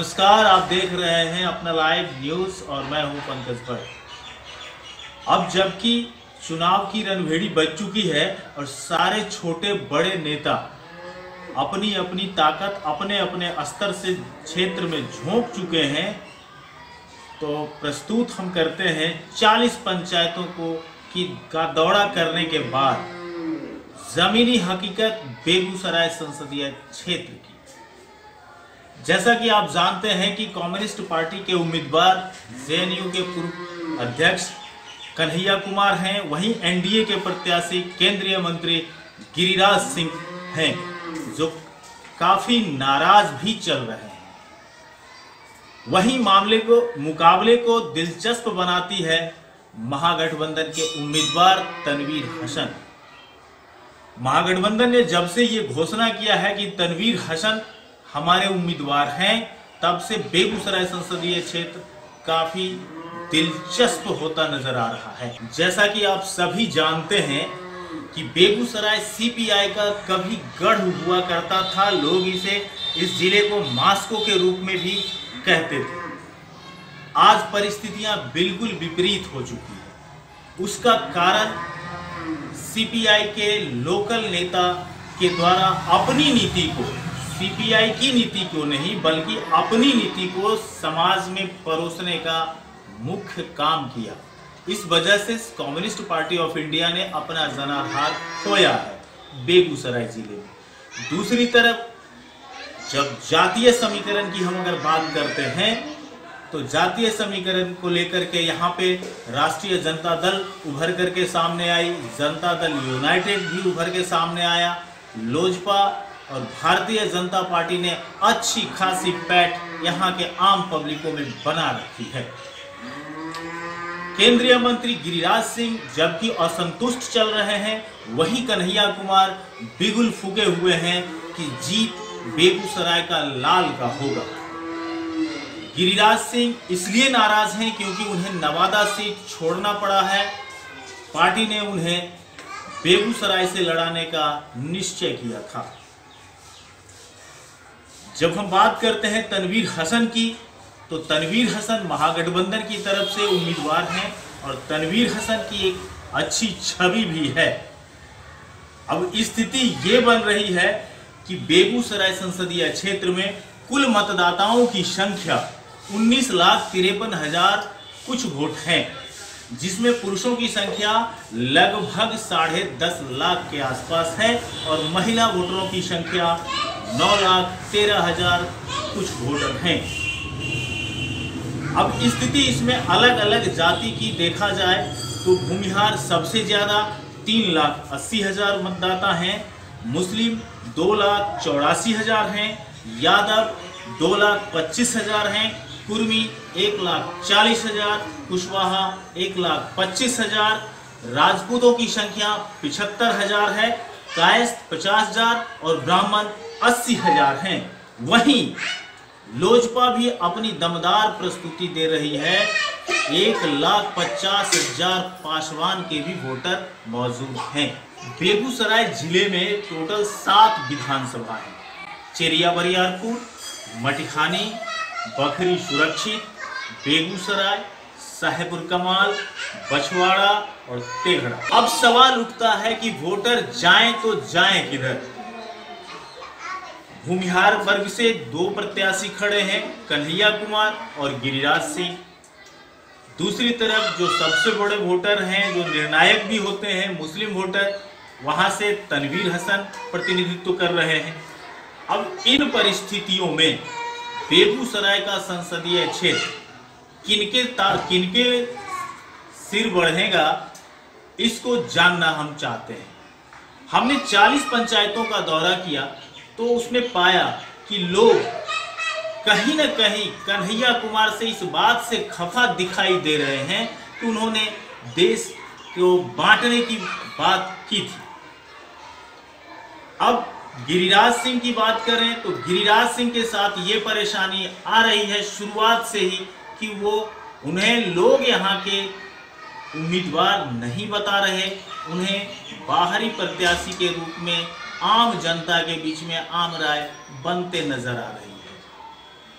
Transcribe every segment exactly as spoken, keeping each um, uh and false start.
नमस्कार, आप देख रहे हैं अपना लाइव न्यूज और मैं हूं पंकज भट्ट। अब जबकि चुनाव की रणभेड़ी बज चुकी है और सारे छोटे बड़े नेता अपनी अपनी ताकत अपने अपने स्तर से क्षेत्र में झोंक चुके हैं, तो प्रस्तुत हम करते हैं चालीस पंचायतों को की का दौरा करने के बाद जमीनी हकीकत बेगूसराय संसदीय क्षेत्र की। जैसा कि आप जानते हैं कि कम्युनिस्ट पार्टी के उम्मीदवार जेएनयू के पूर्व अध्यक्ष कन्हैया कुमार हैं, वहीं एनडीए के प्रत्याशी केंद्रीय मंत्री गिरिराज सिंह हैं, जो काफी नाराज भी चल रहे हैं। वहीं मामले को मुकाबले को दिलचस्प बनाती है महागठबंधन के उम्मीदवार तनवीर हसन। महागठबंधन ने जब से ये घोषणा किया है कि तनवीर हसन हमारे उम्मीदवार हैं, तब से बेगूसराय संसदीय क्षेत्र काफी दिलचस्प होता नजर आ रहा है। जैसा कि आप सभी जानते हैं कि बेगूसराय सीपीआई का कभी गढ़ हुआ करता था, लोग इसे इस जिले को मास्को के रूप में भी कहते थे। आज परिस्थितियां बिल्कुल विपरीत हो चुकी है। उसका कारण सीपीआई के लोकल नेता के द्वारा अपनी नीति को, सीपीआई की नीति को नहीं बल्कि अपनी नीति को समाज में परोसने का मुख्य काम किया। इस वजह से कम्युनिस्ट पार्टी ऑफ इंडिया ने अपना जनाधार खोया है बेगूसराय जिले में। दूसरी तरफ जब जातीय समीकरण की हम अगर बात करते हैं, तो जातीय समीकरण को लेकर के यहाँ पे राष्ट्रीय जनता दल उभर करके सामने आई, जनता दल यूनाइटेड भी उभर के सामने आया, लोजपा और भारतीय जनता पार्टी ने अच्छी खासी पैठ यहाँ के आम पब्लिकों में बना रखी है। केंद्रीय मंत्री गिरिराज सिंह जबकि असंतुष्ट चल रहे हैं, वहीं कन्हैया कुमार बिगुल फूके हुए हैं कि जीत बेगूसराय का लाल का होगा। गिरिराज सिंह इसलिए नाराज हैं क्योंकि उन्हें नवादा सीट छोड़ना पड़ा है। पार्टी ने उन्हें बेगूसराय से लड़ाने का निश्चय किया था। जब हम बात करते हैं तनवीर हसन की, तो तनवीर हसन महागठबंधन की तरफ से उम्मीदवार हैं और तनवीर हसन की एक अच्छी छवि भी है। अब स्थिति ये बन रही है कि बेगूसराय संसदीय क्षेत्र में कुल मतदाताओं की संख्या उन्नीस लाख तिरपन हजार कुछ वोट हैं, जिसमें पुरुषों की संख्या लगभग साढ़े दस लाख के आसपास है और महिला वोटरों की संख्या नौ लाख तेरह हजार कुछ वोटर हैं। अब स्थिति इसमें अलग अलग जाति की देखा जाए तो भूमिहार सबसे ज्यादा तीन लाख अस्सी हजार मतदाता हैं, मुस्लिम दो लाख चौरासी हजार हैं, यादव दो लाख पच्चीस हजार हैं, कुर्मी एक लाख चालीस हजार, कुशवाहा एक लाख पच्चीस हजार, राजपूतों की संख्या पिछहत्तर हजार है, कायस्थ पचास हजार और ब्राह्मण अस्सी हजार हैं। वहीं लोजपा भी अपनी दमदार प्रस्तुति दे रही है, एक लाख पचास हजार पासवान के भी वोटर मौजूद हैं। बेगूसराय जिले में टोटल सात विधानसभा है: चेरिया बरियारपुर, मटिखानी, बखरी सुरक्षित, बेगूसराय, साहेबुर कमाल, बछवाड़ा और तेघड़ा। अब सवाल उठता है कि वोटर जाएं तो जाएं किधर। भूमिहार वर्ग से दो प्रत्याशी खड़े हैं, कन्हैया कुमार और गिरिराज सिंह। दूसरी तरफ जो सबसे बड़े वोटर हैं, जो निर्णायक भी होते हैं, मुस्लिम वोटर, वहां से तनवीर हसन प्रतिनिधित्व कर रहे हैं। अब इन परिस्थितियों में बेगूसराय का संसदीय क्षेत्र किनके किनके सिर बढ़ेगा, इसको जानना हम चाहते हैं। हमने चालीस पंचायतों का दौरा किया तो उसमें पाया कि लोग कहीं न कहीं कन्हैया कुमार से इस बात से खफा दिखाई दे रहे हैं कि उन्होंने देश को बांटने की बात की थी। अब गिरिराज सिंह की बात करें तो गिरिराज सिंह के साथ ये परेशानी आ रही है शुरुआत से ही कि वो उन्हें लोग यहाँ के उम्मीदवार नहीं बता रहे, उन्हें बाहरी प्रत्याशी के रूप में आम जनता के बीच में आम राय बनते नजर आ रही है।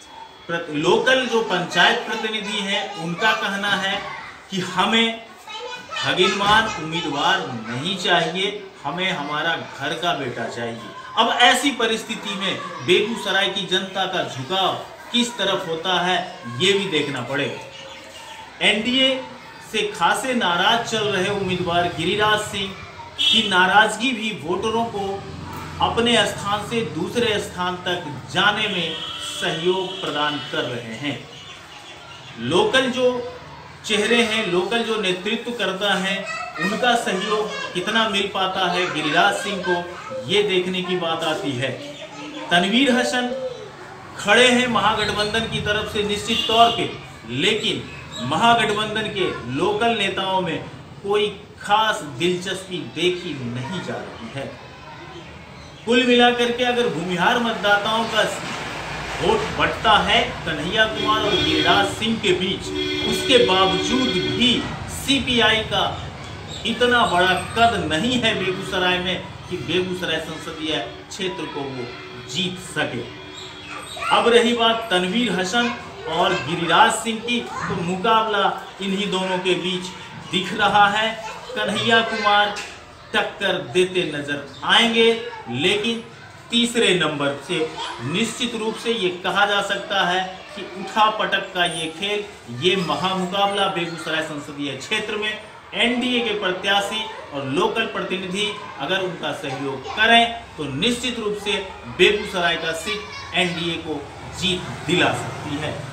लोकल जो पंचायत प्रतिनिधि हैं उनका कहना है कि हमें भगीनवान उम्मीदवार नहीं चाहिए, हमें हमारा घर का बेटा चाहिए। अब ऐसी परिस्थिति में बेगूसराय की जनता का झुकाव किस तरफ होता है ये भी देखना पड़ेगा। एनडीए से खासे नाराज चल रहे उम्मीदवार गिरिराज सिंह की नाराजगी भी वोटरों को अपने स्थान से दूसरे स्थान तक जाने में सहयोग प्रदान कर रहे हैं। लोकल जो चेहरे हैं, लोकल जो नेतृत्व करता है, उनका सहयोग कितना मिल पाता है गिरिराज सिंह को, ये देखने की बात आती है। तनवीर हसन खड़े हैं महागठबंधन की तरफ से निश्चित तौर पे, लेकिन महागठबंधन के लोकल नेताओं में कोई खास दिलचस्पी देखी नहीं जा रही है। कुल मिलाकर के अगर भूमिहार मतदाताओं का वोट बढ़ता है कन्हैया कुमार और गिरिराज सिंह के बीच, उसके बावजूद भी सीपीआई का इतना बड़ा कद नहीं है बेगूसराय में कि बेगूसराय संसदीय क्षेत्र को वो जीत सके। अब रही बात तनवीर हसन और गिरिराज सिंह की, तो मुकाबला इन्हीं दोनों के बीच दिख रहा है। कन्हैया कुमार टक्कर देते नजर आएंगे, लेकिन तीसरे नंबर से निश्चित रूप से ये कहा जा सकता है कि उठा पटक का ये खेल, ये महामुकाबला बेगूसराय संसदीय क्षेत्र में एनडीए के प्रत्याशी और लोकल प्रतिनिधि अगर उनका सहयोग करें तो निश्चित रूप से बेगूसराय का सीट एनडीए को जीत दिला सकती है।